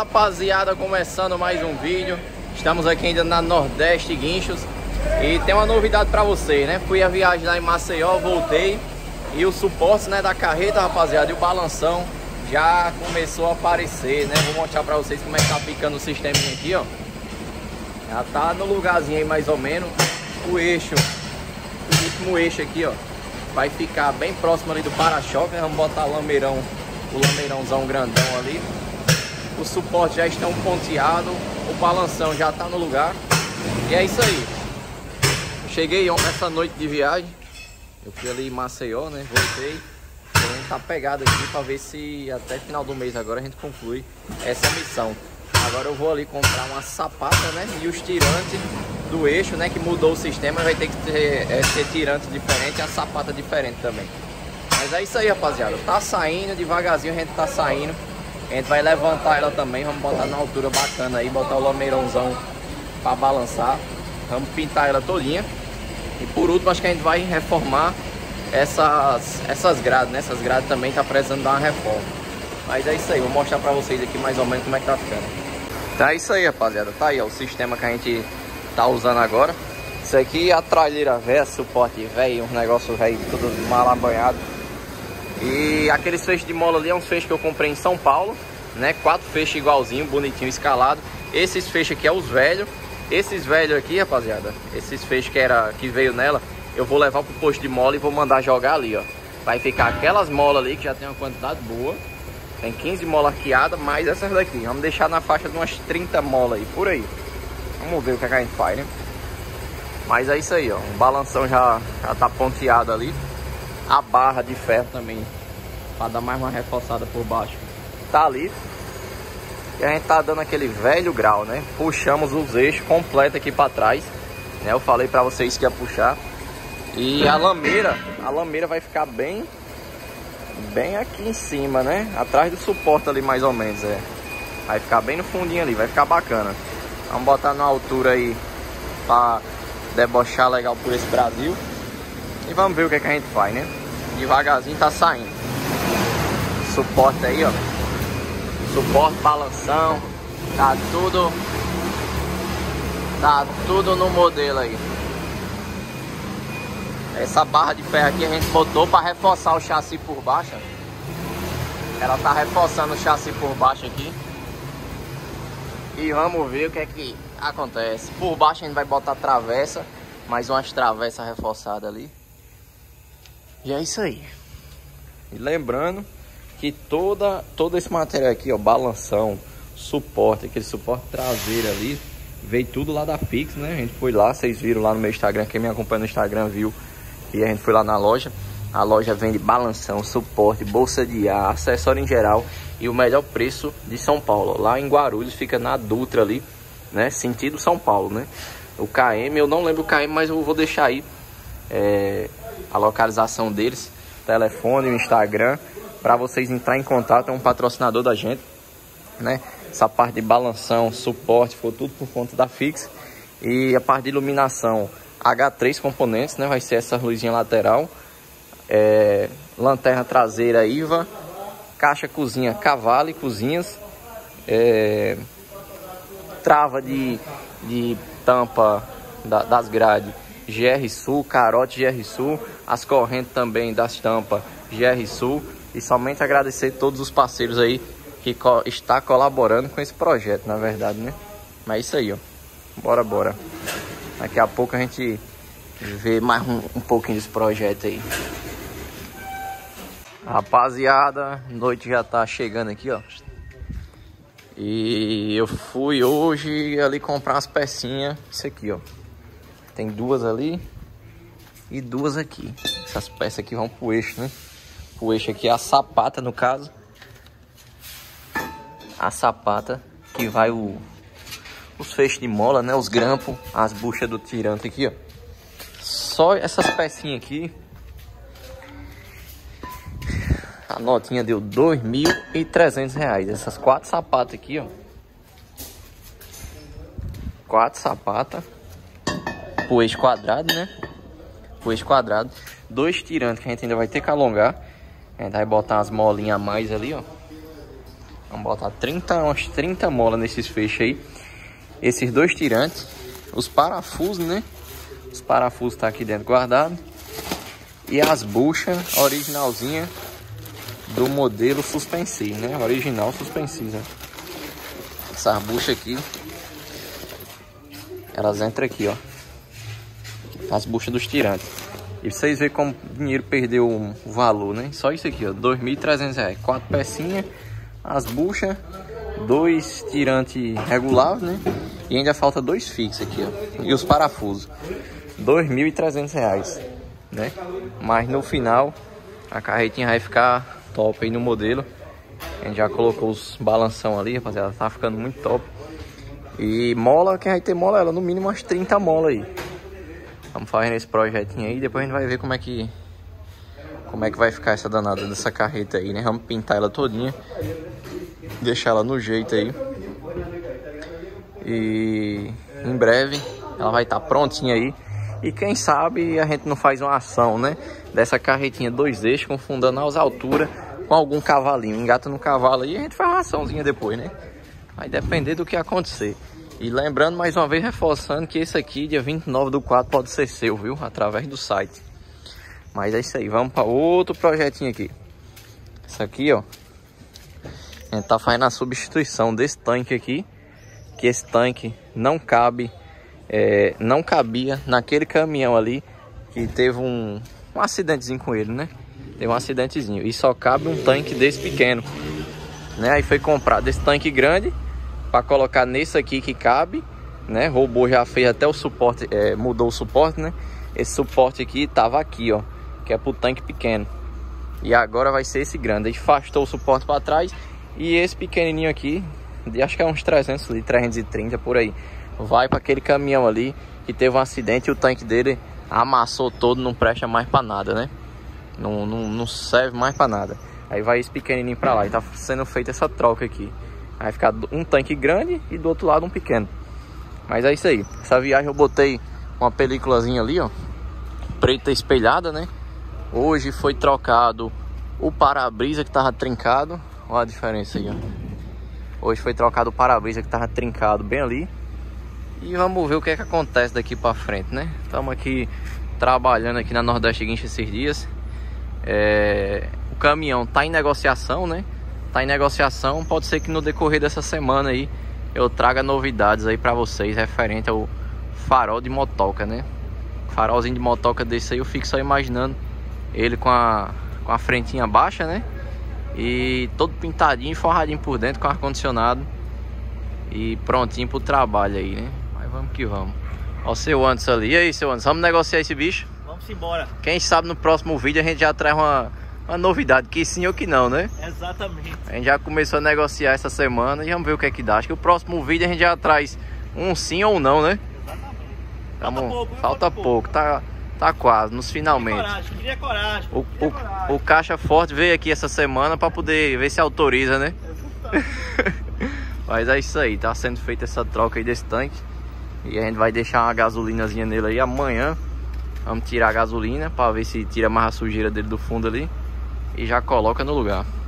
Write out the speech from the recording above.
Rapaziada, começando mais um vídeo. Estamos aqui ainda na Nordeste Guinchos e tem uma novidade pra vocês, né? Fui a viagem lá em Maceió, voltei e o suporte, né, da carreta, rapaziada, e o balanção já começou a aparecer, né? Vou mostrar pra vocês como é que tá ficando o sisteminha aqui, ó. Já tá no lugarzinho aí mais ou menos. O eixo, o último eixo aqui, ó, vai ficar bem próximo ali do para-choque. Vamos botar o lameirãozão grandão ali. Os suportes já estão ponteados, o balanção já tá no lugar. E é isso aí. Eu cheguei essa noite de viagem. Eu fui ali em Maceió, né? Voltei. Então a gente tá pegado aqui pra ver se até final do mês agora a gente conclui essa missão. Agora eu vou ali comprar uma sapata, né? E os tirantes do eixo, né? Que mudou o sistema, vai ter que ter tirante diferente e a sapata diferente também. Mas é isso aí, rapaziada. Tá saindo, devagarzinho a gente tá saindo. A gente vai levantar ela também, vamos botar na altura bacana aí, botar o lameirãozão pra balançar. Vamos pintar ela todinha. E por último, acho que a gente vai reformar essas grades, né? Essas grades também tá precisando dar uma reforma. Mas é isso aí, vou mostrar pra vocês aqui mais ou menos como é que tá ficando. Então é isso aí, rapaziada. Tá aí, ó, o sistema que a gente tá usando agora. Isso aqui é a tralheira velha, suporte velho, um negócio velho, tudo mal abanhado. E aqueles feixes de mola ali é um feixe que eu comprei em São Paulo, né? 4 feixes igualzinho, bonitinho, escalado. Esses feixes aqui é os velhos. Esses velhos aqui, rapaziada, esses feixes que veio nela, eu vou levar pro posto de mola e vou mandar jogar ali, ó. Vai ficar aquelas molas ali que já tem uma quantidade boa. Tem 15 molas arqueadas, mais essas daqui. Vamos deixar na faixa de umas 30 molas aí, por aí. Vamos ver o que a gente faz, né? Mas é isso aí, ó. O balanção já tá ponteado ali. A barra de ferro também, para dar mais uma reforçada por baixo, tá ali. E a gente tá dando aquele velho grau, né? Puxamos os eixos completos aqui para trás, né? Eu falei para vocês que ia puxar. E a lameira vai ficar bem aqui em cima, né? Atrás do suporte ali mais ou menos, é. Vai ficar bem no fundinho ali, vai ficar bacana. Vamos botar na altura aí para debochar legal por esse Brasil. E vamos ver o que a gente faz, né? Devagarzinho tá saindo. Suporte aí, ó. Suporte, balanção. Tá tudo no modelo aí. Essa barra de ferro aqui a gente botou para reforçar o chassi por baixo. Ela tá reforçando o chassi por baixo aqui. E vamos ver o que é que acontece. Por baixo a gente vai botar travessa. Mais umas travessas reforçadas ali. E é isso aí. E lembrando que todo esse material aqui, ó, balanção, suporte, aquele suporte traseiro ali, veio tudo lá da Fix, né? A gente foi lá, vocês viram lá no meu Instagram, quem me acompanha no Instagram viu. E a gente foi lá na loja. A loja vende balanção, suporte, bolsa de ar, acessório em geral e o melhor preço de São Paulo. Lá em Guarulhos, fica na Dutra ali, né? Sentido São Paulo, né? O KM, eu não lembro o KM, mas eu vou deixar aí a localização deles, telefone, o Instagram, para vocês entrar em contato. É um patrocinador da gente, né? Essa parte de balanção, suporte, foi tudo por conta da Fix. E a parte de iluminação, H3 componentes, né? Vai ser essa luzinha lateral, lanterna traseira IVA, caixa cozinha Cavalli Cozinhas, trava de tampa das grades GR Sul, carote GR Sul, as correntes também das tampas GR Sul. E somente agradecer a todos os parceiros aí que está colaborando com esse projeto, na verdade, né? Mas é isso aí, ó. Bora. Daqui a pouco a gente vê mais um pouquinho desse projeto aí. Rapaziada, noite já tá chegando aqui, ó. E eu fui hoje ali comprar umas pecinhas. Isso aqui, ó. Tem 2 ali e 2 aqui. Essas peças aqui vão pro eixo, né? O eixo aqui é a sapata, no caso. A sapata que vai os feixes de mola, né? Os grampos, as buchas do tirante aqui, ó. Só essas pecinhas aqui, a notinha deu R$2.300. Essas 4 sapatas aqui, ó. 4 sapatas. Pro eixo quadrado, né? Pro eixo quadrado. 2 tirantes que a gente ainda vai ter que alongar. A gente vai botar umas molinhas a mais ali, ó. Vamos botar umas 30 molas nesses feixes aí. Esses dois tirantes. Os parafusos, né? Os parafusos tá aqui dentro guardado. E as buchas originalzinha do modelo suspensivo, né? Original suspensiva. Essas buchas aqui, elas entram aqui, ó. As buchas dos tirantes. E vocês verem como o dinheiro perdeu o valor, né? Só isso aqui, ó. R$2.300. 4 pecinhas. As buchas. 2 tirantes reguláveis, né? E ainda falta 2 fixos aqui, ó. E os parafusos. R$2.300, né? Mas no final a carretinha vai ficar top aí no modelo. A gente já colocou os balanção ali, rapaziada. Tá ficando muito top. E mola, quem vai ter mola, ela no mínimo umas 30 molas aí. Vamos fazendo esse projetinho aí. Depois a gente vai ver como é que vai ficar essa danada dessa carreta aí, né? Vamos pintar ela todinha. Deixar ela no jeito aí. E em breve ela vai estar prontinha aí. E quem sabe a gente não faz uma ação, né? Dessa carretinha 2 eixos com fundão às alturas com algum cavalinho. Engata no cavalo aí e a gente faz uma açãozinha depois, né? Vai depender do que acontecer. E lembrando, mais uma vez, reforçando que esse aqui, dia 29/4, pode ser seu, viu? Através do site. Mas é isso aí, vamos para outro projetinho aqui. Isso aqui, ó. A gente tá fazendo a substituição desse tanque aqui. Que esse tanque não cabe, não cabia naquele caminhão ali. Que teve um acidentezinho com ele, né? Teve um acidentezinho. E só cabe um tanque desse pequeno, né? Aí foi comprado esse tanque grande para colocar nesse aqui que cabe, né? Robô já fez até o suporte, mudou o suporte, né? Esse suporte aqui tava aqui, ó, que é pro tanque pequeno. E agora vai ser esse grande. Aí afastou o suporte para trás e esse pequenininho aqui, acho que é uns 300 litros, 330 por aí, vai para aquele caminhão ali que teve um acidente e o tanque dele amassou todo, não presta mais para nada, né? Não serve mais para nada. Aí vai esse pequenininho para lá e tá sendo feita essa troca aqui. Vai ficar um tanque grande e do outro lado um pequeno. Mas é isso aí. Essa viagem eu botei uma películazinha ali, ó, preta espelhada, né? Hoje foi trocado o para-brisa que tava trincado. Olha a diferença aí, ó. Hoje foi trocado o para-brisa que tava trincado bem ali. E vamos ver o que é que acontece daqui para frente, né? Estamos aqui trabalhando aqui na Nordeste Guincho esses dias. O caminhão tá em negociação, né? Tá em negociação, pode ser que no decorrer dessa semana aí eu traga novidades aí pra vocês referente ao farol de motoca, né? Farolzinho de motoca desse aí eu fico só imaginando ele com a frentinha baixa, né? E todo pintadinho, forradinho por dentro com ar-condicionado e prontinho pro trabalho aí, né? Mas vamos que vamos. Ó o seu Anderson ali. E aí, seu Anderson, vamos negociar esse bicho? Vamos embora. Quem sabe no próximo vídeo a gente já traz uma novidade, que sim ou que não, né? Exatamente. A gente já começou a negociar essa semana e vamos ver o que é que dá. Acho que o próximo vídeo a gente já traz um sim ou não, né? Exatamente. Falta pouco. Tá quase, nos finalmente. Cria coragem. O Caixa Forte veio aqui essa semana para poder ver se autoriza, né? Mas é isso aí, tá sendo feita essa troca aí desse tanque. E a gente vai deixar uma gasolinazinha nele aí amanhã. Vamos tirar a gasolina para ver se tira mais a sujeira dele do fundo ali. E já coloca no lugar.